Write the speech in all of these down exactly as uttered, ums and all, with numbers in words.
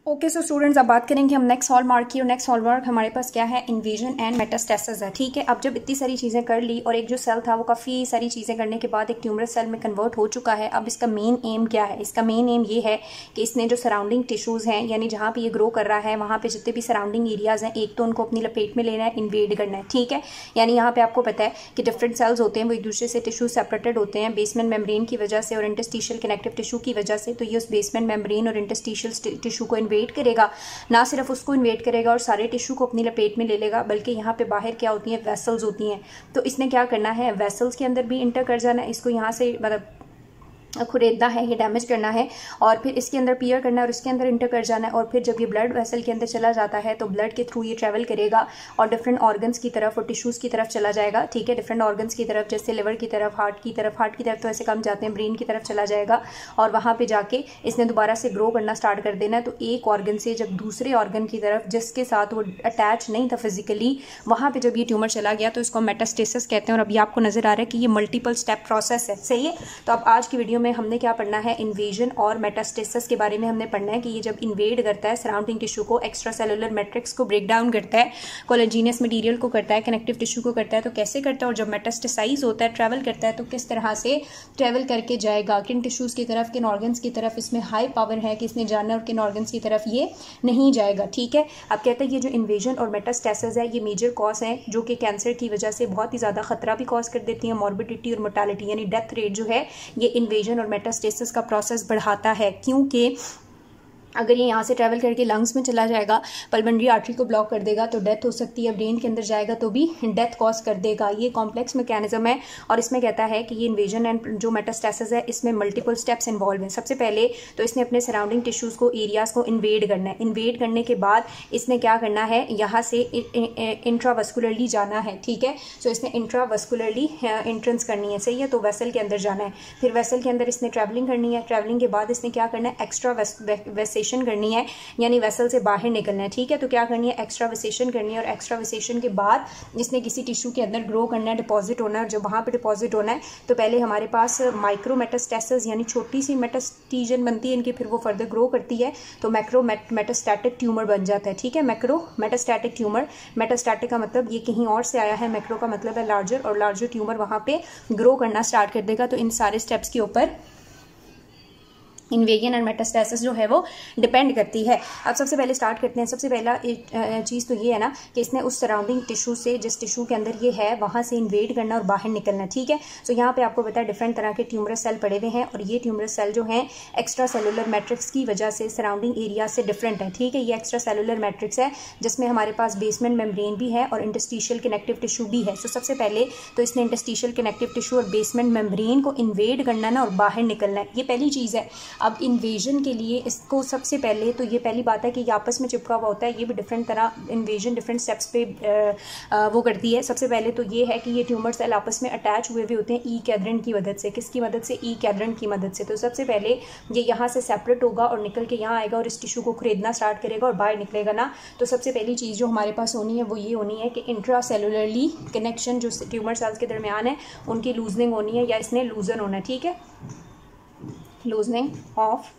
Okay so students, अब बात करेंगे हम नेक्स्ट हॉलमार्क की। और नेक्स्ट हॉलमार्क हमारे पास क्या है, इन्वेजन एंड मेटास्टेसिस है। ठीक है, अब जब इतनी सारी चीज़ें कर ली और एक जो सेल था वो काफ़ी सारी चीज़ें करने के बाद एक ट्यूमरस सेल में कन्वर्ट हो चुका है। अब इसका मेन एम क्या है? इसका मेन एम ये है कि इसने जो सराउंडिंग टिश्यूज़ हैं, यानी जहाँ पे ये ग्रो कर रहा है वहाँ पे जितने भी सराउंडिंग एरियाज़ हैं, एक तो उनको अपनी लपेट में लेना है, इन्वेड करना है। ठीक है, यानी यहाँ पे आपको पता है कि डिफरेंट सेल्स होते हैं, वो एक दूसरे से टिश्यू सेपरेटेड होते हैं बेसमेंट मेम्ब्रेन की वजह से और इंटरस्टिशियल कनेक्टिव टिश्यू की वजह से। तो ये उस बेसमेंट मेम्ब्रेन और इंटरस्टिशियल टिश्यू को इन्वेड करेगा, ना सिर्फ उसको इन्वेट करेगा और सारे टिश्यू को अपनी लपेट में ले लेगा, बल्कि यहाँ पे बाहर क्या होती हैं, वेसल्स होती हैं। तो इसने क्या करना है, वेसल्स के अंदर भी इंटर कर जाना है, इसको यहाँ से मतलब खुरेदना है, ये डैमेज करना है और फिर इसके अंदर पियर करना है और इसके अंदर इंटर कर जाना है। और फिर जब ये ब्लड वेसल के अंदर चला जाता है तो ब्लड के थ्रू ये ट्रैवल करेगा और डिफरेंट ऑर्गन्स की तरफ और टिश्यूज़ की तरफ चला जाएगा। ठीक है, डिफरेंट ऑर्गन्स की तरफ, जैसे लिवर की तरफ, हार्ट की तरफ, हार्ट की तरफ तो ऐसे कम जाते हैं, ब्रेन की तरफ चला जाएगा और वहाँ पर जाके इसने दोबारा से ग्रो करना स्टार्ट कर देना है। तो एक ऑर्गन से जब दूसरे ऑर्गन की तरफ जिसके साथ वो अटैच नहीं था फिजिकली, वहाँ पर जब ये ट्यूमर चला गया तो इसको मेटास्टेसिस कहते हैं। और अभी आपको नजर आ रहा है कि ये मल्टीपल स्टेप प्रोसेस है। सही है, तो अब आज की वीडियो में हमने क्या पढ़ना है, इन्वेजन और मेटास्टेसिस के बारे में हमने पढ़ना है कि ये जब इन्वेड करता है सराउंडिंग टिश्यू को, एक्स्ट्रा सेलुलर मैट्रिक्स को ब्रेक डाउन करता है, कोलेजिनियस मटेरियल को करता है, कनेक्टिव टिश्यू को करता है, तो कैसे करता है। और जब मेटास्टेसाइज होता है, ट्रैवल करता है, तो किस तरह से ट्रैवल करके जाएगा, किन टिश्यूज़ की तरफ, किन ऑर्गन्स की तरफ इसमें हाई पावर है कि इसने जाना और किन ऑर्गन्स की तरफ ये नहीं जाएगा। ठीक है, अब कहते हैं ये जो इन्वेजन और मेटास्टेसिस है ये मेजर कॉज है जो कि कैंसर की वजह से बहुत ही ज़्यादा खतरा भी कॉज कर देती है, मॉर्बिडिटी और मोर्टालिटी यानी डेथ रेट जो है ये इन्वेजन और मेटास्टेसिस का प्रोसेस बढ़ाता है। क्योंकि अगर ये यहाँ से ट्रैवल करके लंग्स में चला जाएगा, पल्मोनरी आर्टरी को ब्लॉक कर देगा तो डेथ हो सकती है, ब्रेन के अंदर जाएगा तो भी डेथ कॉज कर देगा। ये कॉम्प्लेक्स मैकेनिज्म है और इसमें कहता है कि ये इन्वेजन एंड जो मेटास्टेसिस है इसमें मल्टीपल स्टेप्स इन्वॉल्व हैं। सबसे पहले तो इसने अपने सराउंडिंग टिश्यूज़ को, एरियाज़ को इन्वेड करना है। इन्वेड करने के बाद इसने क्या करना है, यहाँ से इंट्रावस्कुलरली जाना है। ठीक है, सो इसने इंट्रावस्कुलरली एंट्रेंस करनी है। सही है, तो वेसल के अंदर जाना है, फिर वेसल के अंदर इसने ट्रैवलिंग करनी है। ट्रैवलिंग के बाद इसने क्या करना है, एक्स्ट्रा वेसेशन करनी है, यानी वेसल से बाहर निकलना है। ठीक है, तो क्या करनी है, एक्स्ट्रा वेसेशन करनी है और एक्स्ट्रा वेसेशन के बाद इसने किसी टिश्यू के अंदर ग्रो करना है, डिपॉजिट होना है। और जब वहाँ पे डिपॉजिट होना है तो पहले हमारे पास माइक्रो मेटास्टेसिस यानी छोटी सी मेटास्टीजन बनती है इनकी, फिर वो फर्दर ग्रो करती है तो मैक्रो मेटास्टैटिक ट्यूमर बन जाता है। ठीक है, मैक्रो मेटास्टैटिक ट्यूमर, मेटास्टैटिक का मतलब ये कहीं और से आया है, मैक्रो का मतलब है लार्जर, और लार्जर ट्यूमर वहाँ पे ग्रो करना स्टार्ट कर देगा। तो इन सारे स्टेप्स के ऊपर इन्वेजन एंड मेटास्टेसिस जो है वो डिपेंड करती है। अब सबसे पहले स्टार्ट करते हैं। सबसे पहला चीज़ तो ये है ना कि इसने उस सराउंडिंग टिश्यू से, जिस टिश्यू के अंदर ये है, वहाँ से इन्वेड करना और बाहर निकलना। ठीक है, सो यहाँ पे आपको पता है डिफरेंट तरह के ट्यूमरस सेल पड़े हुए हैं और ये ट्यूमरस सेल जो हैं एक्स्ट्रा सेलुलर मैट्रिक्स की वजह से सराउंडिंग एरिया से डिफरेंट है। ठीक है, ये एक्स्ट्रा सेलुलर मैट्रिक्स है जिसमें हमारे पास बेसमेंट मेम्ब्रेन भी है और इंटरस्टिशियल कनेक्टिव टिश्यू भी है। सो सबसे पहले तो इसने इंटरस्टिशियल कनेक्टिव टिश्यू और बेसमेंट मेम्ब्रेन को इन्वेड करना ना और बाहर निकलना है, ये पहली चीज़ है। अब इन्वेजन के लिए इसको सबसे पहले तो ये पहली बात है कि ये आपस में चिपका हुआ होता है, ये भी डिफरेंट तरह इन्वेजन डिफरेंट स्टेप्स पे आ, आ, वो करती है। सबसे पहले तो ये है कि ये ट्यूमर सेल आपस में अटैच हुए हुए होते हैं ई कैड्रेंट की मदद से। किसकी मदद से? ई कैड्रेंट की मदद से। तो सबसे पहले ये यहाँ से सेपरेट होगा और निकल के यहाँ आएगा और इस टिश्यू को खरीदना स्टार्ट करेगा और बाहर निकलेगा ना। तो सबसे पहली चीज़ जो हमारे पास होनी है वो ये होनी है कि इंट्रा सेलुलरली कनेक्शन जो ट्यूमर सेल्स के दरमियान है उनकी लूजनिंग होनी है या इसने लूजन होना है। ठीक है, loosening of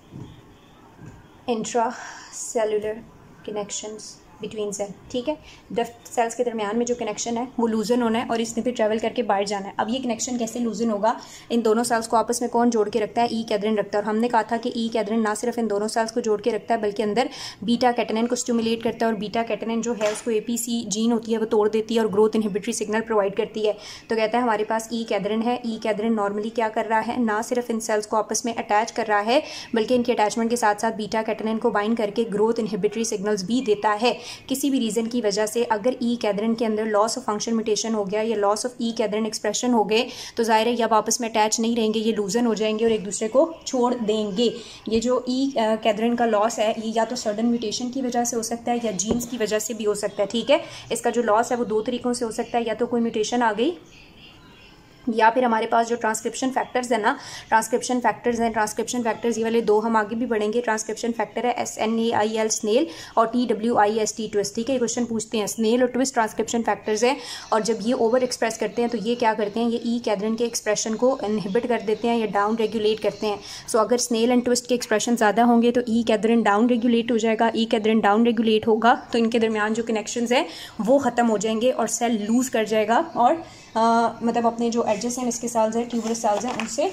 intracellular connections between cell. ठीक है, सेल्स के दरमियान में जो कनेक्शन है वो लूजन होना है और इसने फिर ट्रैवल करके बाहर जाना है। अब ये कनेक्शन कैसे लूजन होगा, इन दोनों सेल्स को आपस में कौन जोड़ के रखता है? ई कैड्रेन रखता है। और हमने कहा था कि ई कैड्रेन ना सिर्फ इन दोनों सेल्स को जोड़ के रखता है बल्कि अंदर बीटा कैटेनिन को स्टिमुलेट करता है और बीटा कैटेनिन जो है उसको एपीसी जीन होती है वो तोड़ देती है और ग्रोथ इनहिबिटरी सिग्नल प्रोवाइड करती है। तो कहता है हमारे पास ई कैड्रेन है। ई कैड्रेन नॉर्मली क्या कर रहा है, ना सिर्फ इन सेल्स को आपस में अटैच कर रहा है बल्कि इनके अटैचमेंट के साथ साथ बीटा कैटेनिन को बाइंड करके ग्रोथ इनहिबिटरी सिग्नल्स भी देता है। किसी भी रीजन की वजह से अगर ई कैड्रेन के अंदर लॉस ऑफ फंक्शन म्यूटेशन हो गया या loss of E cadherin expression हो गए तो जाहिर है ये अब आपस में अटैच नहीं रहेंगे, ये लूजन हो जाएंगे और एक दूसरे को छोड़ देंगे। ये जो ई कैड्रेन का लॉस है ये या तो सडन म्यूटेशन की वजह से हो सकता है या जीन्स की वजह से भी हो सकता है। ठीक है, इसका जो लॉस है वो दो तरीकों से हो सकता है, या तो कोई म्यूटेशन आ गई या फिर हमारे पास जो ट्रांसक्रिप्शन फैक्टर्स है ना, ट्रांसक्रिप्शन फैक्टर्स हैं, ट्रांसक्रिप्शन फैक्टर्स ये वाले दो हम आगे भी पढ़ेंगे। ट्रांसक्रिप्शन फैक्टर है S N A I L snail और T W I S T twist, ठीक है। ये क्वेश्चन पूछते हैं, स्नेल और ट्विस्ट ट्रांसक्रिप्शन फैक्टर्स हैं, और जब ये ओवर एक्सप्रेस करते हैं तो ये क्या करते हैं, ये ई कैथरीन के एक्सप्रेशन को इनहिबिट कर देते हैं या डाउन रेगुलेट करते हैं। सो so, अगर स्नेल एंड ट्विस्ट के एक्सप्रेशन ज़्यादा होंगे तो ई कैथरीन डाउन रेगुलेट हो जाएगा, ई कैथरीन डाउन रेगुलेट होगा तो इनके दरमियान जो कनेक्शंस हैं वो ख़त्म हो जाएंगे और सेल लूज़ कर जाएगा और आ, मतलब अपने जो एडजस हैं इसके सेल्स हैं, ट्यूबरस सेल्स हैं, उनसे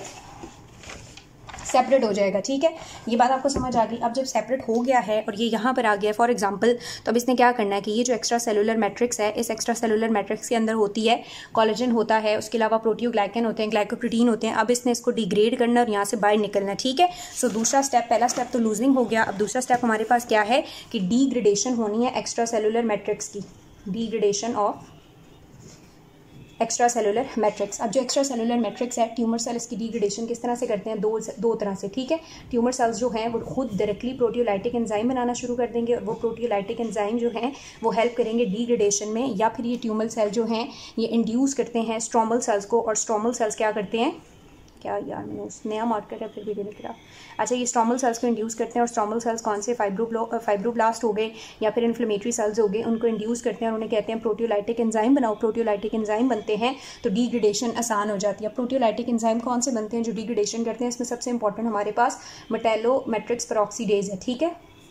सेपरेट हो जाएगा, ठीक है। ये बात आपको समझ आ गई। अब जब सेपरेट हो गया है और ये यहाँ पर आ गया फॉर एग्जांपल, तो अब इसने क्या करना है कि ये जो एक्स्ट्रा सेलुलर मैट्रिक्स है, इस एक्स्ट्रा सेलुलर मैट्रिक्स के अंदर होती है कोलेजन होता है, उसके अलावा प्रोटियोग्लाइकन होते हैं, ग्लाइकोप्रोटीन होते हैं। अब इसने इसको डिग्रेड करना और यहाँ से बाहर निकलना, ठीक है। सो दूसरा स्टेप, पहला स्टेप तो लूजनिंग हो गया। अब दूसरा स्टेप हमारे पास क्या है कि डिग्रेडेशन होनी है एक्स्ट्रा सेलुलर मैट्रिक्स की, degradation of extra cellular matrix. अब जो एक्स्ट्रा सेलुलर मैट्रिक्स है, ट्यूमर सेल इसकी डिग्रेडेशन किस तरह से करते हैं, दो दो तरह से, ठीक है। ट्यूमर सेल्स जो हैं वो खुद डायरेक्टली प्रोटियोलाइटिक एंजाइम बनाना शुरू कर देंगे और वो प्रोटियोलाइटिक एंजाइम जो हैं वो हेल्प करेंगे डिग्रेडेशन में, या फिर ये ट्यूमर सेल जो हैं ये इंड्यूस करते हैं स्ट्रोमल सेल्स को, और स्ट्रोमल सेल्स क्या करते हैं, क्या यार मैंने उस नया मार्कर है फिर भी लिख रहा। अच्छा, ये स्ट्रोमल सेल्स को इंड्यूस करते हैं, और स्ट्रोमल सेल्स कौन से, फाइब्रोब्लो फाइब्रोब्लास्ट हो गए या फिर इन्फ्लेमेटरी सेल्स हो गए, उनको इंड्यूस करते हैं और उन्हें कहते हैं प्रोटियोलाइटिक एंजाइम बनाओ। प्रोटियोलाइटिक एंजाइम बनते हैं तो डिग्रेडेशन आसान हो जाती है। प्रोटियोलाइटिक एंजाइम कौन से बनते हैं जो डिग्रेडेशन करते हैं, इसमें सबसे इंपॉर्टेंट हमारे पास मेटालोमैट्रिक्स पेरोक्सीडेज है, ठीक है।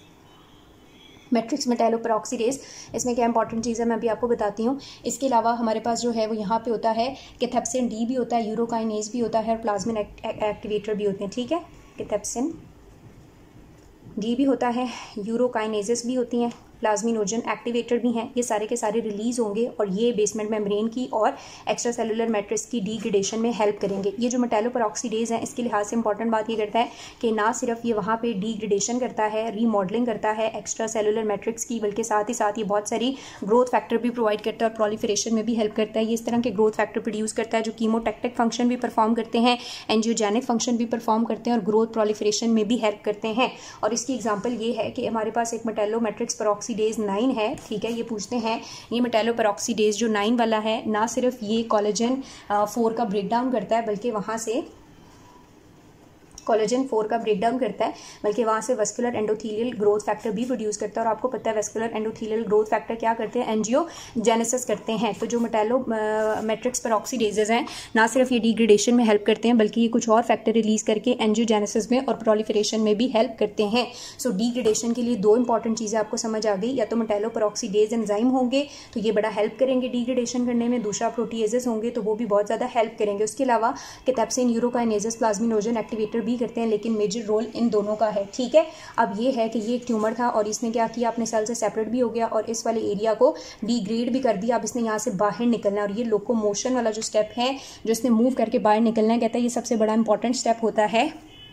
मैट्रिक्स मेटालोपेरोक्सीडेज, इसमें क्या इंपॉर्टेंट चीज़ है मैं अभी आपको बताती हूँ। इसके अलावा हमारे पास जो है वो यहाँ पे होता है कैथेप्सिन डी भी होता है, यूरोकाइनेज भी होता है और प्लाज्मिन एक्टिवेटर भी होते हैं, ठीक है। कैथेप्सिन डी भी होता है, यूरोकाइनेजेस भी होती हैं, प्लाज्मिनोजन एक्टिवेटर भी हैं। ये सारे के सारे रिलीज होंगे और ये बेसमेंट मेम्ब्रेन की और एक्स्ट्रा सेलुलर मैट्रिक्स की डिग्रेडेशन में हेल्प करेंगे। ये जो मेटालोपेरोक्सीडेज हैं इसके लिहाज से इंपॉर्टेंट बात ये करता है कि ना सिर्फ ये वहाँ पे डिग्रेडेशन करता है, रीमॉडलिंग करता है एक्स्ट्रा सेलुलर मैट्रिक्स की, बल्कि साथ ही साथ ये बहुत सारी ग्रोथ फैक्टर भी प्रोवाइड करता है और प्रोलिफरेशन में भी हेल्प करता है। ये इस तरह के ग्रोथ फैक्टर प्रोड्यूस करता है जो कीमोटैक्टिक फंक्शन भी परफॉर्म करते हैं, एंजियोजेनिक फंक्शन भी परफॉर्म करते हैं और ग्रोथ प्रोलिफरेशन में भी हेल्प करते हैं। और इसकी एग्जाम्पल ये है कि हमारे पास एक मेटालोमैट्रिक्स पेरोक्सीडेज नाइन है, ठीक है। ये पूछते हैं ये मेटालोपेरोक्सीडेज जो नाइन वाला है, ना सिर्फ ये कोलेजन फोर का ब्रेक डाउन करता है बल्कि वहाँ से कोलेजन फोर का ब्रेक डाउन करता है बल्कि वहाँ से वेस्कुलर एंडोथेलियल ग्रोथ फैक्टर भी प्रोड्यूस करता है। और आपको पता है वेस्कुलर एंडोथेलियल ग्रोथ फैक्टर क्या करते हैं, एंजियोजेनेसिस करते हैं। तो जो मेटालोमैट्रिक्स पेरोक्सीडेजेस हैं ना सिर्फ ये डिग्रेडेशन में हेल्प करते हैं बल्कि ये कुछ और फैक्टर रिलीज करके एंजियोजेनेसिस में और प्रोलिफरेशन में भी हेल्प करते हैं। सो डिग्रेडेशन के लिए दो इंपॉर्टेंट चीज़ें आपको समझ आ गई, या तो मेटालोपेरोक्सीडेज एंजाइम होंगे तो ये बड़ा हेल्प करेंगे डिग्रेडेशन करने में, दूसरा प्रोटीएजेस होंगे तो वो भी बहुत ज़्यादा हेल्प करेंगे। उसके अलावा कैथेप्सिन, यूरोकाइनेजेस, प्लाज्मिनोजन एक्टिवेटर भी करते हैं, लेकिन मेजर रोल इन दोनों का है, ठीक है। अब ये है कि ये एक ट्यूमर था और इसने क्या किया, अपने सेल से सेपरेट भी हो गया और इस वाले एरिया को डिग्रेड भी कर दिया। अब इसने यहाँ से बाहर निकलना है और ये लोकोमोशन वाला जो स्टेप है जो इसने मूव करके बाहर निकलना है, कहता है ये सबसे बड़ा इंपॉर्टेंट स्टेप होता है।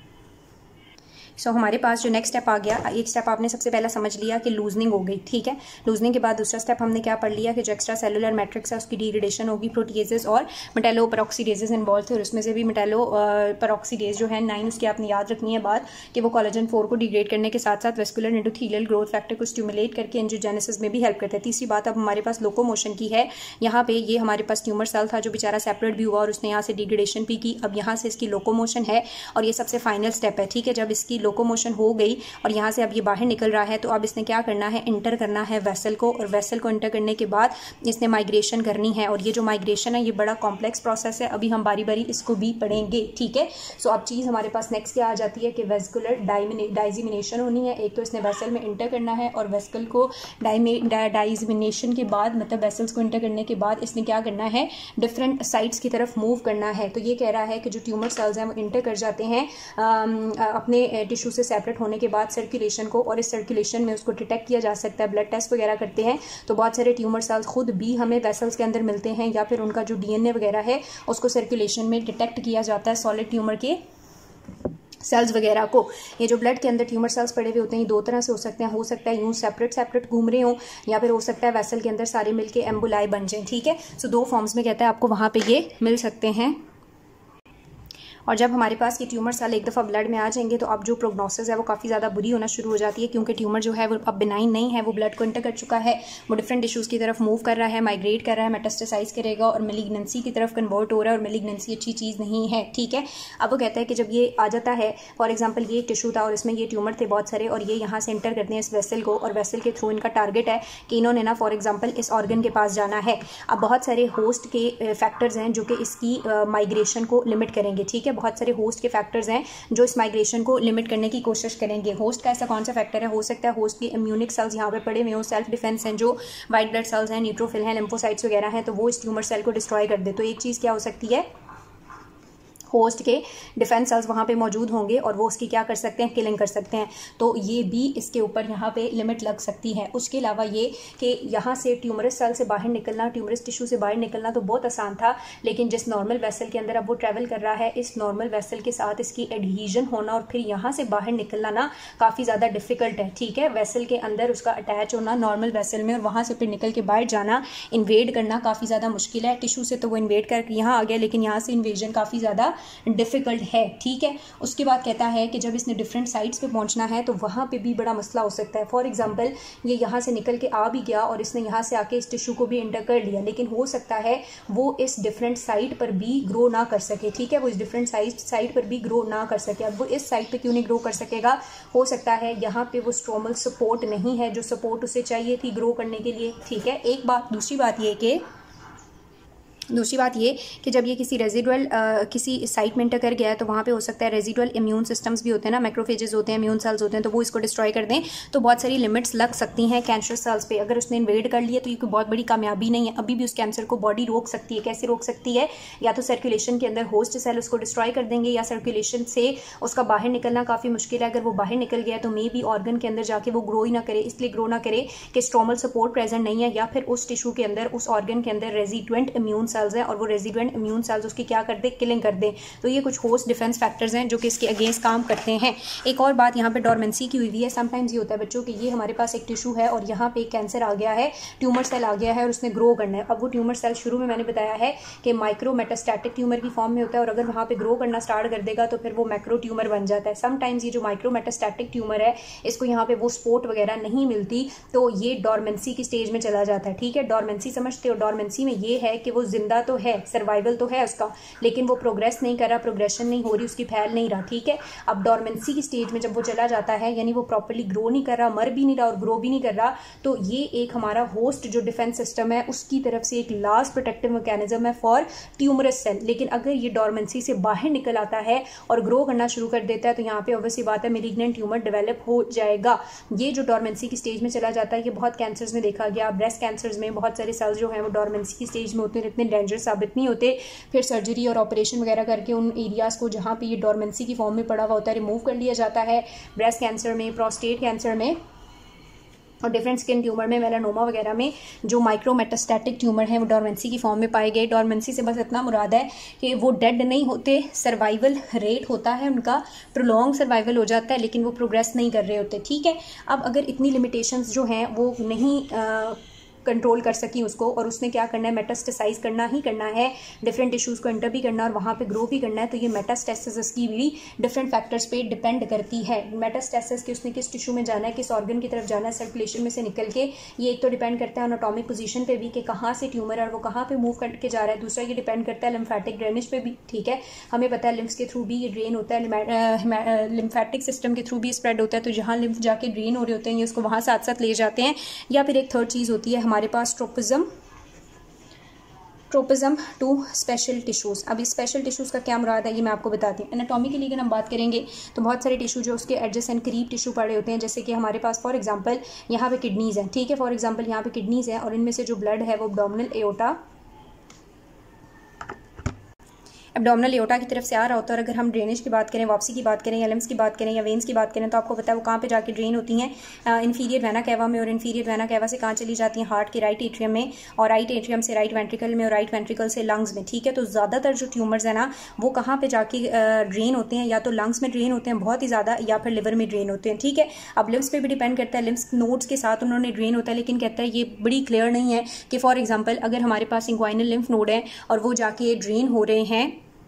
सो so, हमारे पास जो नेक्स्ट स्टेप आ गया, एक स्टेप आपने सबसे पहला समझ लिया कि लूजनिंग हो गई, ठीक है। लूजनिंग के बाद दूसरा स्टेप हमने क्या पढ़ लिया कि जो एक्स्ट्रा सेलुलर मैट्रिक्स है उसकी डिग्रेडेशन होगी, प्रोटीएजेस और मेटालोपेरोक्सीडेजेस इन्वॉल्व थे और उसमें से भी मेटालोपेरोक्सीडेज जो है नाइन, उसकी आपने याद रखनी है बात कि वो कोलेजन फोर को डिग्रेड करने के साथ साथ वेस्कुलर एंडोथेलियल ग्रोथ फैक्टर को स्टिमुलेट करके एंजियोजेनेसिस में भी हेल्प करते हैं। तीसरी बात अब हमारे पास लोकोमोशन की है। यहाँ पे ये हमारे पास ट्यूमर सेल था जो बेचारा सेपरेट भी हुआ और उसने यहाँ से डिग्रेडेशन भी की, अब यहाँ से इसकी लोकोमोशन है और ये सबसे फाइनल स्टेप है, ठीक है। जब इसकी लोकोमोशन हो गई और यहाँ से अब ये बाहर निकल रहा है तो अब इसने क्या करना है, इंटर करना है वेसल को, और वेसल को इंटर करने के बाद इसने माइग्रेशन करनी है। और ये जो माइग्रेशन है ये बड़ा कॉम्प्लेक्स प्रोसेस है, अभी हम बारी बारी इसको भी पढ़ेंगे, ठीक है। सो अब चीज़ हमारे पास नेक्स्ट क्या आ जाती है कि वेस्कुलर डाइजिमिनेशन होनी है। एक तो इसने वेसल में इंटर करना है और वेस्कल को डाइजिमिनेशन के बाद, मतलब वेसल्स को इंटर करने के बाद इसने क्या करना है, डिफरेंट साइट्स की तरफ मूव करना है। तो ये कह रहा है कि जो ट्यूमर सेल्स हैं वो इंटर कर जाते हैं अपने टिश्यू से सेपरेट होने के बाद सर्कुलेशन को, और इस सर्कुलेशन में उसको डिटेक्ट किया जा सकता है, ब्लड टेस्ट वगैरह करते हैं तो बहुत सारे ट्यूमर सेल्स खुद भी हमें वेसल्स के अंदर मिलते हैं, या फिर उनका जो डीएनए वगैरह है उसको सर्कुलेशन में डिटेक्ट किया जाता है सॉलिड ट्यूमर के सेल्स वगैरह को। ये जो ब्लड के अंदर ट्यूमर सेल्स पड़े हुए होते हैं दो तरह से हो सकते हैं, हो सकता है यूं सेपरेट सेपरेट घूम रहे हों, या फिर हो सकता है वेसल के अंदर सारे मिलके एम्बुलाई बन जाएं, ठीक है। सो दो फॉर्म्स में कहता है आपको वहाँ पे ये मिल सकते हैं। और जब हमारे पास ये ट्यूमर सेल एक दफ़ा ब्लड में आ जाएंगे तो अब जो प्रोग्नोसिस है वो काफ़ी ज़्यादा बुरी होना शुरू हो जाती है, क्योंकि ट्यूमर जो है वो अब बिनाइन नहीं है, वो ब्लड को इंटर कर चुका है, वो डिफरेंट टिश्यूज़ की तरफ मूव कर रहा है, माइग्रेट कर रहा है, मेटास्टेसाइज करेगा और मेलिग्नेंसी की तरफ कन्वर्ट हो रहा है, और मेलिग्नेंसी अच्छी चीज़ नहीं है। ठीक है, अब वो कहता है कि जब ये आ जाता है, फॉर एग्जाम्पल ये टिश्यू था और इसमें ये ट्यूमर थे बहुत सारे, और ये यहाँ से इंटर करते हैं इस वेसल को, और वेसल के थ्रू इनका टारगेट है कि इन्होंने ना फॉर एग्जाम्पल इस ऑर्गन के पास जाना है। अब बहुत सारे होस्ट के फैक्टर्स हैं जो कि इसकी माइग्रेशन को लिमिट करेंगे। ठीक है, बहुत सारे होस्ट के फैक्टर्स हैं जो इस माइग्रेशन को लिमिट करने की कोशिश करेंगे। होस्ट का ऐसा कौन सा फैक्टर है? हो सकता है होस्ट की इम्यूनिक सेल्स यहाँ पे पड़े हुए हो, सेल्फ डिफेंस हैं, जो वाइट ब्लड सेल्स हैं, न्यूट्रोफिल हैं, लिम्फोसाइट्स वगैरह हैं, तो वो इस ट्यूमर सेल को डिस्ट्रॉय कर दे। तो एक चीज़ क्या हो सकती है, होस्ट के डिफेंस सेल्स वहाँ पे मौजूद होंगे और वो उसकी क्या कर सकते हैं, किलिंग कर सकते हैं। तो ये भी इसके ऊपर यहाँ पे लिमिट लग सकती है। उसके अलावा ये कि यहाँ से ट्यूमरस सेल से बाहर निकलना, ट्यूमरस टिश्यू से बाहर निकलना तो बहुत आसान था, लेकिन जिस नॉर्मल वेसल के अंदर अब वो ट्रैवल कर रहा है, इस नॉर्मल वेसल के साथ इसकी एडहीजन होना और फिर यहाँ से बाहर निकलना ना काफ़ी ज़्यादा डिफिकल्ट है। ठीक है, वेसल के अंदर उसका अटैच होना नॉर्मल वेसल में और वहाँ से फिर निकल के बाहर जाना, इन्वेड करना काफ़ी ज़्यादा मुश्किल है। टिश्यू से तो वो इन्वेड करके यहाँ आ गया, लेकिन यहाँ से इन्वेजन काफ़ी ज़्यादा डिफिकल्ट है। ठीक है, उसके बाद कहता है कि जब इसने डिफरेंट साइट्स पे पहुंचना है तो वहाँ पे भी बड़ा मसला हो सकता है। फॉर एग्जांपल ये यहाँ से निकल के आ भी गया और इसने यहाँ से आके इस टिश्यू को भी इंटर कर लिया, लेकिन हो सकता है वो इस डिफरेंट साइट पर भी ग्रो ना कर सके। ठीक है, वो इस डिफरेंट साइट साइट पर भी ग्रो ना कर सके। अब वो इस साइट पर क्यों नहीं ग्रो कर सकेगा? हो सकता है यहाँ पे वो स्ट्रोमल सपोर्ट नहीं है, जो सपोर्ट उसे चाहिए थी ग्रो करने के लिए। ठीक है, एक बात। दूसरी बात ये कि दूसरी बात ये कि जब ये किसी रेजिडुअल किसी साइट में इंटर कर गया है तो वहाँ पे हो सकता है रेजिडुअल इम्यून सिस्टम्स भी होते हैं ना, मैक्रोफेजेस होते हैं, इम्यून सेल्स होते हैं, तो वो इसको डिस्ट्रॉय कर दें तो बहुत सारी लिमिट्स लग सकती हैं कैंसर सेल्स पे। अगर उसने इन्वेड कर लिया तो ये कोई बहुत बड़ी कामयाबी नहीं है, अभी भी उस कैंसर को बॉडी रोक सकती है। कैसे रोक सकती है? या तो सर्कुलेशन के अंदर होस्ट सेल उसको डिस्ट्रॉय कर देंगे, या सर्कुलेशन से उसका बाहर निकलना काफ़ी मुश्किल है। अगर वो बाहर निकल गया तो मे बी ऑर्गन के अंदर जाके वो ग्रो ही ना करे, इसलिए ग्रो ना करे कि स्ट्रोमल सपोर्ट प्रेजेंट नहीं है, या फिर उस टिश्यू के अंदर, उस ऑर्गन के अंदर रेजिडेंट इम्यून सेल्स हैं और वो रेजिडेंट इम्यून सेल्स उसकी क्या कर दे, किलिंग कर दे। तो ये कुछ होस्ट डिफेंस फैक्टर्स हैं जो कि इसके अगेंस्ट काम करते हैं। एक और बात यहाँ पे डोरमेंसी की हुई हुई है। समटाइम्स ये होता है बच्चों कि ये हमारे पास एक टिश्यू है और यहाँ पे कैंसर आ गया है, ट्यूमर सेल आ गया है और उसने ग्रो करना है। अब वो ट्यूमर सेल शुरू में मैंने बताया है कि माइक्रो मेटास्टैटिक ट्यूमर की फॉर्म में होता है और अगर वहाँ पे ग्रो करना स्टार्ट कर देगा तो फिर वो मैक्रो ट्यूमर बन जाता है। समटाइम्स ये जो माइक्रो मेटास्टैटिक ट्यूमर है इसको यहाँ पे वो सपोर्ट वगैरह नहीं मिलती तो ये डोरमेंसी की स्टेज में चला जाता है। ठीक है, डोरमेंसी समझते हो? डोरमेंसी में ये है कि वो जिंदा तो है, सर्वाइवल तो है उसका, लेकिन वो प्रोग्रेस नहीं कर रहा, प्रोग्रेशन नहीं हो रही, उसकी फैल नहीं रहा। ठीक है, अब डोरमेंसी की स्टेज में जब वो चला जाता है, यानी वो प्रॉपर्ली ग्रो नहीं कर रहा, मर भी नहीं रहा और ग्रो भी नहीं कर रहा, तो ये एक हमारा होस्ट जो डिफेंस सिस्टम है उसकी तरफ से एक लास्ट प्रोटेक्टिव मैकेनिज्म है फॉर ट्यूमरस सेल। लेकिन अगर ये डोरमेंसी से बाहर निकल आता है और ग्रो करना शुरू कर देता है तो यहाँ पे ऑब्वियसली बात है मेलिग्नेंट ट्यूमर डेवलप हो जाएगा। ये जो डोरमेंसी की स्टेज में चला जाता है ये बहुत कैंसर्स में देखा गया। ब्रेस्ट कैंसर्स में बहुत सारे सेल्स जो हैं वो डोरमेंसी की स्टेज में होते हैं, इतने डेंजर साबित नहीं होते, फिर सर्जरी और ऑपरेशन वगैरह करके उन एरियाज़ को जहाँ पे ये डोरमेंसी की फॉर्म में पड़ा हुआ होता है रिमूव कर लिया जाता है। ब्रेस्ट कैंसर में, प्रोस्टेट कैंसर में और डिफरेंट स्किन ट्यूमर में, मेलानोमा वगैरह में जो माइक्रो मेटास्टैटिक ट्यूमर हैं वो डोरमेंसी की फॉर्म में पाए गए। डोरमेंसी से बस इतना मुराद है कि वो डेड नहीं होते, सर्वाइवल रेट होता है उनका, प्रोलॉन्ग सर्वाइवल हो जाता है, लेकिन वो प्रोग्रेस नहीं कर रहे होते। ठीक है, अब अगर इतनी लिमिटेशंस जो हैं वो नहीं आ, कंट्रोल कर सकी उसको और उसने क्या करना है, मेटास्टेसाइज करना ही करना है, डिफरेंट टिश्यूज़ को एंटर भी करना है और वहाँ पे ग्रो भी करना है, तो ये मेटास्टेसिस की भी डिफरेंट फैक्टर्स पे डिपेंड करती है। मेटास्टेसिस कि उसने किस टिश्यू में जाना है, किस ऑर्गन की तरफ जाना है, सर्कुलेशन में से निकल के, ये एक तो डिपेंड करता है एनाटॉमिक पोजीशन पे भी कि कहाँ से ट्यूमर है और वो कहाँ पे मूव करके जा रहा है। दूसरा ये डिपेंड करता है लिम्फेटिक ड्रेनेज पे भी। ठीक है, हमें पता है लिम्फ्स के थ्रू भी ये ड्रेन होता है, लिम्फेटिक सिस्टम के थ्रू भी स्प्रेड होता है, तो जहाँ लिम्फ जाके ड्रेन हो रहे होते हैं ये उसको वहाँ साथ साथ ले जाते हैं। या फिर एक थर्ड चीज़ होती है हमारे पास tropism tropism to special tissues. अब इस स्पेशल टिश्यूज़ का क्या मुराद है ये मैं आपको बताती हूँ। एनाटॉमी के लिए अगर हम बात करेंगे तो बहुत सारे टिश्यू जो उसके एडजेसेंट करीब टिश्यू पड़े होते हैं, जैसे कि हमारे पास फॉर एग्जांपल यहाँ पे किडनीज़ हैं। ठीक है, फॉर एग्जांपल यहाँ पे किडनीज़ हैं और इनमें से जो ब्लड है वो एब्डोमिनल एओर्टा एब्डोमिनल एओर्टा की तरफ से आ रहा होता है। और अगर हम ड्रेनेज की बात करें, वापसी की बात करें या लिम्स की बात करें या वेन्स की बात करें तो आपको पता है वो कहाँ पे जाके ड्रेन होती हैं, इन्फीरियर वेना कैवा में, और इन्फीरियर वेना कैवा से कहाँ चली जाती हैं, हार्ट के राइट एट्रियम में, और राइट एट्रियम से राइट वेंट्रिकल में, और राइट वेंट्रिकल से लंग्स में। ठीक है, तो ज़्यादातर जो ट्यूमर्स हैं ना वो कहाँ पर जाके ड्रेन होते हैं, या तो लंग्स में ड्रेन होते हैं बहुत ही ज़्यादा, या फिर लिवर में ड्रेन होते हैं। ठीक है, अब लिम्स पे भी डिपेंड करता है, लिम्स नोड्स के साथ उन्होंने ड्रेन होता है, लेकिन कहता है ये बड़ी क्लियर नहीं है कि फॉर एग्जाम्पल अगर हमारे पास इंक्वाइनल लिम्फ नोड है और वो जाके ड्रेन हो रहे हैं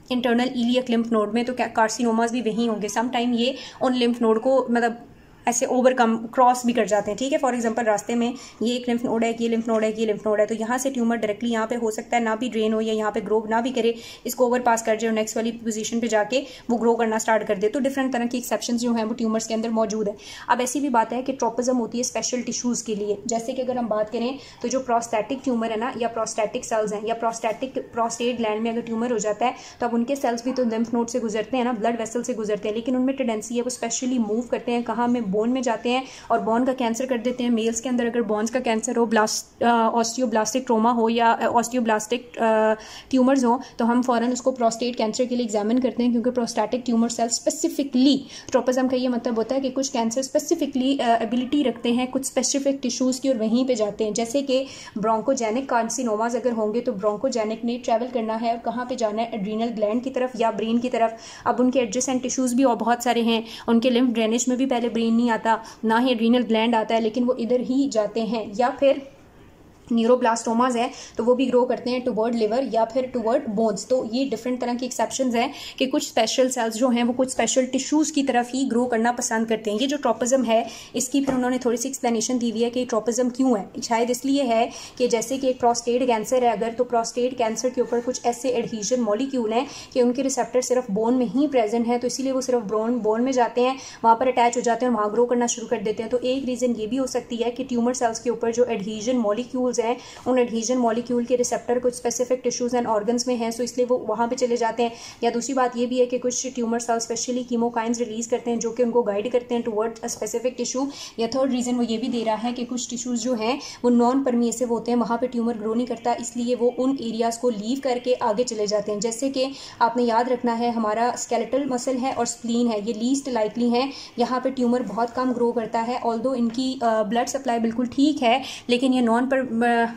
इंटरनल इलियक लिम्फ नोड में, तो कार्सिनोमास भी वहीं होंगे। सम टाइम ये उन लिम्फ नोड को मतलब ऐसे ओवरकम क्रॉस भी कर जाते हैं, ठीक है। फॉर एग्जांपल रास्ते में ये एक लिम्फ नोड है, ये लिम्फ नोड है, ये लिम्फ नोड है, तो यहाँ से ट्यूमर डायरेक्टली यहाँ पे हो सकता है ना भी ड्रेन हो या यहाँ पे ग्रो ना भी करे, इसको ओवर पास कर जाए और नेक्स्ट वाली पोजीशन पे जाके वो ग्रो करना स्टार्ट कर दे। तो डिफरेंट तरह की एक्सेप्शन जो है वो ट्यूमर्स के अंदर मौजूद है। अब ऐसी भी बात है कि ट्रोपिज्म होती है स्पेशल टिश्यूज के लिए, जैसे कि अगर हम बात करें तो जो प्रोस्टैटिक ट्यूमर है ना, या प्रोस्टैटिक सेल्स हैं, या प्रोस्टैटिक प्रोस्टेट ग्लैंड में अगर ट्यूमर हो जाता है तो अब उनके सेल्स भी तो लिम्फ नोड से गुजरते हैं ना, ब्लड वेसल से गुजरते हैं, लेकिन उनमें टेंडेंसी है वो स्पेशली मूव करते हैं कहाँ में, बोन में जाते हैं और बोन का कैंसर कर देते हैं। मेल्स के अंदर अगर बोन्स का कैंसर हो, ब्लास्ट ऑस्टियोब्लास्टिक ट्रोमा हो या ऑस्टियोब्लास्टिक ट्यूमर्स हो, तो हम फौरन उसको प्रोस्टेट कैंसर के लिए एग्जामिन करते हैं, क्योंकि prostatic tumour cell specifically, tropism का ये मतलब होता है कि कुछ कैंसर स्पेसिफिकली एबिलिटी रखते हैं कुछ स्पेसिफिक टिश्यूज की और वहीं पे जाते हैं। जैसे कि ब्रोंकोजेनिक कार्सिनोमास अगर होंगे तो ब्रोंकोजेनिक ने ट्रैवल करना है और कहाँ पे जाना है, एड्रीनल ग्लैंड की तरफ या ब्रेन की तरफ। अब उनके एडजेसेंट टिश्यूज भी और बहुत सारे हैं, उनके लिम्फ ड्रेनेज में भी पहले ब्रेन नहीं आता, ना ही एड्रीनल ग्लैंड आता है, लेकिन वो इधर ही जाते हैं। या फिर न्यूरोब्लास्टोमाज हैं तो वो भी ग्रो करते हैं टुवर्ड लिवर या फिर टुवर्ड बोन्स। तो ये डिफरेंट तरह की एक्सेप्शंस हैं कि कुछ स्पेशल सेल्स जो हैं वो कुछ स्पेशल टिश्यूज़ की तरफ ही ग्रो करना पसंद करते हैं। ये जो ट्रोपिज्म है इसकी फिर उन्होंने थोड़ी सी एक्सप्लेनेशन दी हुई है कि ट्रोपिज्म क्यों है। शायद इसलिए है कि जैसे कि एक प्रोस्टेट कैंसर है अगर, तो प्रोस्टेट कैंसर के ऊपर कुछ ऐसे एडहीजन मॉलिक्यूल हैं कि उनके रिसेप्टर सिर्फ बोन में ही प्रेजेंट है, तो इसीलिए वो सिर्फ बोन बोन में जाते हैं, वहाँ पर अटैच हो जाते हैं और वहाँ ग्रो करना शुरू कर देते हैं। तो एक रीज़न ये भी हो सकती है कि ट्यूमर सेल्स के ऊपर जो एडहीजन मॉलिक्यूल्स हैं उन एडहीजन मॉलिक्यूल के रिसेप्टर कुछ स्पेसिफिक टिश्यूज एंड ऑर्गन्स में हैं, सो इसलिए वो वहाँ पे चले जाते हैं। या दूसरी बात ये भी है कि कुछ tumour cell specially chemokines release करते हैं जो कि उनको गाइड करते हैं टुवर्ड अ स्पेसिफिक टिश्यू। या थर्ड रीजन वो ये भी दे रहा है कि कुछ टिश्यूज जो हैं वो नॉन परमिएसिव होते हैं, वहाँ पे ट्यूमर ग्रो नहीं करता, इसलिए वो उन एरियाज को लीव करके आगे चले जाते हैं। जैसे कि आपने याद रखना है हमारा स्केलेटल मसल है और स्प्लीन है, ये लीस्ट लाइकली हैं, यहाँ पे ट्यूमर बहुत कम ग्रो करता है। ऑल्दो इनकी ब्लड सप्लाई बिल्कुल ठीक है लेकिन ये नॉन पर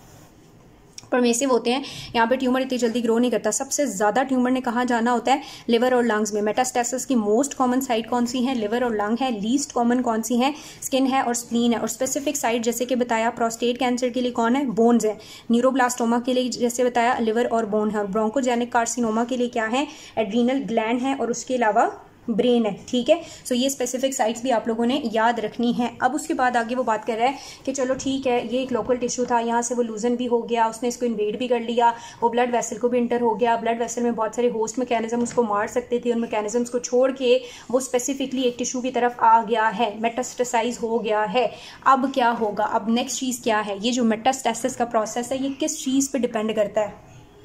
परमेसिव होते हैं, यहाँ पे ट्यूमर इतनी जल्दी ग्रो नहीं करता। सबसे ज़्यादा ट्यूमर ने कहाँ जाना होता है, लिवर और लंग्स में। मेटास्टेसिस की मोस्ट कॉमन साइट कौन सी है, लिवर और लंग है। लीस्ट कॉमन कौन सी है, स्किन है और स्प्लीन है। और स्पेसिफिक साइट जैसे कि बताया प्रोस्टेट कैंसर के लिए कौन है, बोन्स है। न्यूरोब्लास्टोमा के लिए जैसे बताया लिवर और बोन है। ब्रोंकोजेनिक कार्सिनोमा के लिए क्या है, एड्रीनल ग्लैंड है और उसके अलावा ब्रेन है, ठीक है। सो ये स्पेसिफिक साइट्स भी आप लोगों ने याद रखनी है। अब उसके बाद आगे वो बात कर रहा है कि चलो ठीक है ये एक लोकल टिश्यू था, यहाँ से वो लूजन भी हो गया, उसने इसको इन्वेड भी कर लिया, वो ब्लड वेसल को भी इंटर हो गया। ब्लड वेसल में बहुत सारे होस्ट मैकेनिज्म उसको मार सकते थे, उन मैकेनिज्म्स को छोड़ के वो स्पेसिफिकली एक टिश्यू की तरफ आ गया है, मेटास्टेसाइज हो गया है। अब क्या होगा, अब नेक्स्ट चीज़ क्या है, ये जो मेटास्टेसिस का प्रोसेस है ये किस चीज़ पर डिपेंड करता है।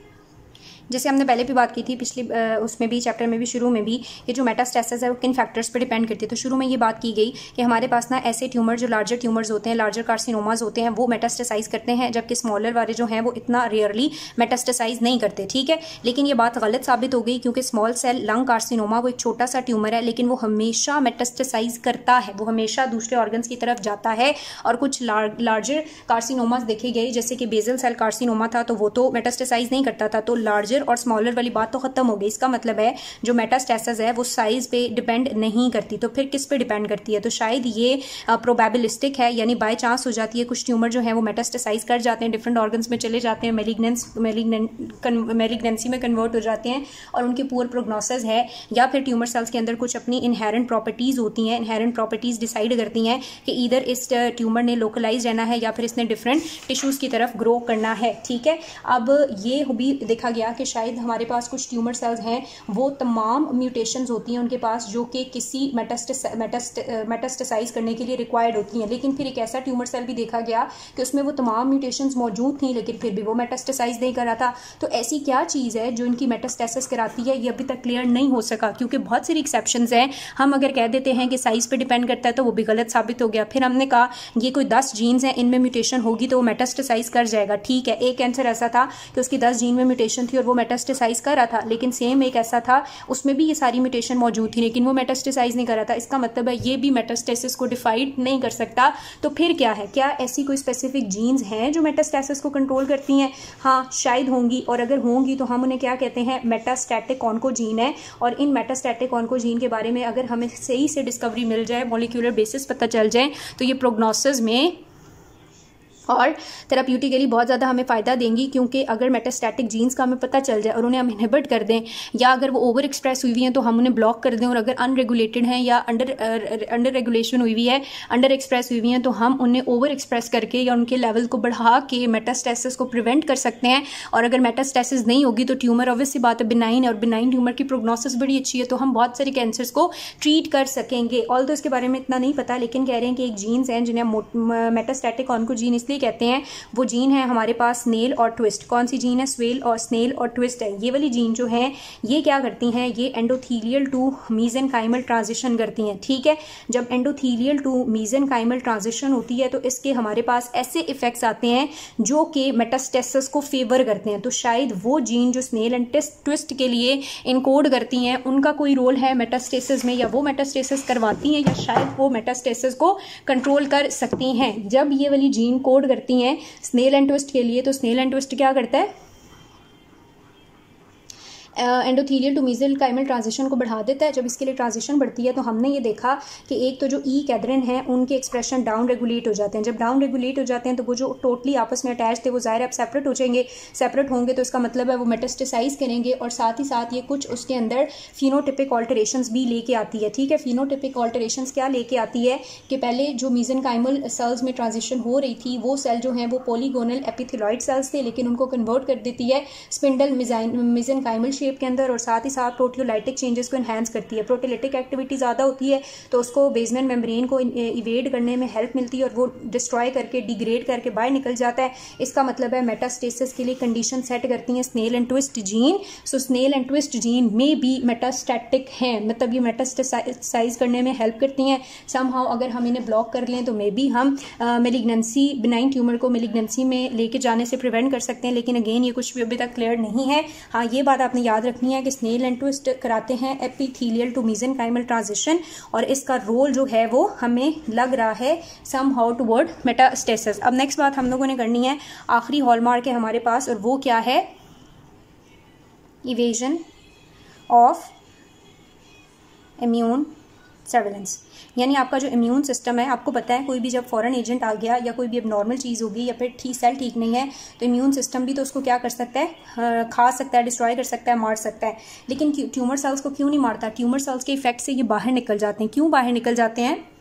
जैसे हमने पहले भी बात की थी पिछली उसमें भी चैप्टर में भी शुरू में भी, ये जो मेटास्टेसिस है वो किन फैक्टर्स पर डिपेंड करती है। तो शुरू में ये बात की गई कि हमारे पास ना ऐसे ट्यूमर जो लार्जर ट्यूमर्स होते हैं, लार्जर कार्सिनोमास होते हैं, वो मेटास्टेसाइज करते हैं, जबकि स्मॉलर वाले जो हैं वो इतना रेयरली मेटास्टेसाइज नहीं करते, ठीक है। लेकिन ये बात गलत साबित हो गई क्योंकि स्मॉल सेल लंग कार्सिनोमा वो एक छोटा सा ट्यूमर है लेकिन वो हमेशा मेटास्टेसाइज करता है, वो हमेशा दूसरे ऑर्गन्स की तरफ जाता है। और कुछ लार्जर कार्सिनोमास देखे गए जैसे कि बेजल सेल कार्सिनोमा था तो वो तो मेटास्टेसाइज नहीं करता था, तो लार्जर और स्मॉलर वाली बात तो खत्म हो गई। इसका मतलब है जो मेटास्टेसिस है वो साइज पे डिपेंड नहीं करती, तो फिर किस पे डिपेंड करती है। तो शायद ये प्रोबेबिलिस्टिक है, यानी बाय चांस हो जाती है कुछ ट्यूमर जो है वो मेटास्टेसाइज कर जाते हैं, डिफरेंट ऑर्गन्स में चले जाते हैं, मेलिग्नेंस मेलिग्नेंसी में कन्वर्ट हो जाते हैं और उनकी पुअर प्रोग्नोसिस है। या फिर ट्यूमर सेल्स के अंदर कुछ अपनी इनहेरेंट प्रॉपर्टीज होती हैं, इनहेरेंट प्रॉपर्टीज डिसाइड करती हैं कि इधर इस ट्यूमर ने लोकलाइज रहना है या फिर इसने डिफरेंट टिश्यूज की तरफ ग्रो करना है, ठीक है। अब ये भी देखा गया कि शायद हमारे पास कुछ ट्यूमर सेल्स हैं वो तमाम म्यूटेशंस होती हैं उनके पास जो कि किसी मेटास्टेसाइज करने के लिए रिक्वायर्ड होती हैं, लेकिन फिर एक ऐसा ट्यूमर सेल भी देखा गया कि उसमें वो तमाम म्यूटेशंस मौजूद थी लेकिन फिर भी वो मेटास्टेसाइज नहीं कर रहा था। तो ऐसी क्या चीज़ है जो इनकी मेटास्टेसिस कराती है, ये अभी तक क्लियर नहीं हो सका क्योंकि बहुत सारी एक्सेप्शंस हैं। हम अगर कह देते हैं कि साइज पे डिपेंड करता है तो वो भी गलत साबित हो गया। फिर हमने कहा ये कोई दस जीन्स हैं, इनमें म्यूटेशन होगी तो वो मेटास्टेसाइज कर जाएगा, ठीक है। एक कैंसर ऐसा था कि उसकी दस जीन में म्यूटेशन थी और वो मेटास्टेसाइज कर रहा था, लेकिन सेम एक ऐसा था उसमें भी ये सारी म्यूटेशन मौजूद थी लेकिन वो मेटास्टेसाइज नहीं कर रहा था। इसका मतलब है ये भी मेटास्टेसिस को डिफाइड नहीं कर सकता। तो फिर क्या है, क्या ऐसी कोई स्पेसिफिक जीन्स हैं जो मेटास्टेसिस को कंट्रोल करती हैं? हाँ शायद होंगी, और अगर होंगी तो हम उन्हें क्या कहते हैं, मेटास्टैटिक ऑन्कोजीन है। और इन मेटास्टैटिक ऑन्कोजीन के बारे में अगर हमें सही से डिस्कवरी मिल जाए, मॉलिक्यूलर बेसिस पता चल जाए, तो ये प्रोग्नोसिस में और थेराप्यूटिकली बहुत ज़्यादा हमें फ़ायदा देंगी, क्योंकि अगर मेटास्टैटिक जीन्स का हमें पता चल जाए और उन्हें हम इनहिबिट कर दें, या अगर वो ओवर एक्सप्रेस हुई हुई हैं तो हम उन्हें ब्लॉक कर दें, और अगर अनरेगुलेटेड हैं या अंडर अंडर रेगुलेशन हुई हुई है, अंडर एक्सप्रेस हुई हुई हैं, तो हम उन्हें ओवर एक्सप्रेस करके या उनके लेवल को बढ़ा के मेटास्टेसिस को प्रिवेंट कर सकते हैं। और अगर मेटास्टेसिस नहीं होगी तो ट्यूमर ऑब्वियस सी बात है बिनाइन है, और बिनाइन ट्यूमर की प्रोग्नोसिस बड़ी अच्छी है, तो हम बहुत सारे कैंसर्स को ट्रीट कर सकेंगे। ऑल तो इसके बारे में इतना नहीं पता, लेकिन कह रहे हैं कि एक जीन्स हैं जिन्हें मेटास्टैटिक ऑन्कोजीन इसलिए कहते हैं, वो जीन है हमारे पास स्नेल और ट्विस्ट। कौन सी जीन है? स्वेल और स्नेल और ट्विस्ट है। ये वाली जीन जो है ये क्या करती हैं, ये एंडोथीलियल टू मीजेनकाइमल ट्रांजिशन करती हैं। ठीक है, जब एंडोथीलियल टू मीजेनकाइमल ट्रांजिशन होती है तो इसके हमारे पास ऐसे इफेक्ट्स आते हैं जो कि मेटास्टेसिस को फेवर करते हैं। तो शायद वो जीन जो स्नेल एंड ट्विस्ट के लिए इनकोड करती हैं, उनका कोई रोल है मेटास्टेसिस में, या वो मेटास्टेसिस करवाती हैं, या शायद वो मेटास्टेसिस को कंट्रोल कर सकती हैं। जब ये वाली जीन कोड करती हैं स्नेल एंड ट्विस्ट के लिए, तो स्नेल एंड ट्विस्ट क्या करता है, एंडोथीलियल टू मेसेनकाइमल ट्रांजिशन को बढ़ा देता है। जब इसके लिए ट्रांजिशन बढ़ती है तो हमने ये देखा कि एक तो जो ई कैथरीन है उनके एक्सप्रेशन डाउन रेगुलेट हो जाते हैं। जब डाउन रेगुलेट हो जाते हैं तो वो जो टोटली आपस में अटैच थे वो ज़ाहिर अब सेपरेट हो जाएंगे। सेपरेट होंगे तो इसका मतलब है वो मेटास्टेसाइज करेंगे, और साथ ही साथ ये कुछ उसके अंदर फिनोटिपिक ऑल्टरेशंस भी लेके आती है। ठीक है, फिनोटिपिक ऑल्टरेशंस क्या लेके आती है कि पहले जो मेसेनकाइमल सेल्स में ट्रांजिशन हो रही थी वो सेल जो हैं वो पॉलीगोनल एपिथेलॉइड सेल्स थे, लेकिन उनको कन्वर्ट कर देती है स्पिंडल मेसेनकाइमल शेप के अंदर, और साथ ही साथ प्रोटियोलाइटिक चेंजेस को एनहांस करती है। प्रोटियोलाइटिक एक्टिविटी ज़्यादा होती है तो उसको बेसमेंट मेम्ब्रेन को इवेड करने में हेल्प मिलती है, और वो डिस्ट्रॉय करके डिग्रेड करके बाहर निकल जाता है। इसका मतलब है मेटास्टेसिस के लिए कंडीशन सेट करती हैं snail and twist gene. So snail and twist gene में भी मेटास्टैटिक हैं, मतलब ये मेटास्टेसाइज करने में हेल्प करती हैं। समहाउ अगर हम इन्हें ब्लॉक कर लें तो मे बी हम मेलिग्नेंसी, बिनाइन ट्यूमर को मेलिग्नेंसी में लेके जाने से प्रिवेंट कर सकते हैं, लेकिन अगेन ये कुछ भी अभी तक क्लियर नहीं है। हाँ, ये बात आपने याद रखनी है कि स्नेल एंड ट्विस्ट कराते हैं एपिथेलियल टू मेसेनकाइमल ट्रांजिशन, और इसका रोल जो है वो हमें लग रहा है सम हाउ टुवर्ड मेटास्टेसिस। अब नेक्स्ट बात हम लोगों ने करनी है, आखिरी हॉलमार्क है हमारे पास, और वो क्या है, इवेजन ऑफ इम्यून सर्वेलेंस। यानी आपका जो इम्यून सिस्टम है, आपको पता है कोई भी जब फॉरेन एजेंट आ गया या कोई भी अब नॉर्मल चीज़ होगी या फिर ठीक सेल ठीक नहीं है तो इम्यून सिस्टम भी तो उसको क्या कर सकता है, खा सकता है, डिस्ट्रॉय कर सकता है, मार सकता है। लेकिन ट्यूमर सेल्स को क्यों नहीं मारता? ट्यूमर सेल्स के इफेक्ट से ये बाहर निकल जाते हैं। क्यों बाहर निकल जाते हैं?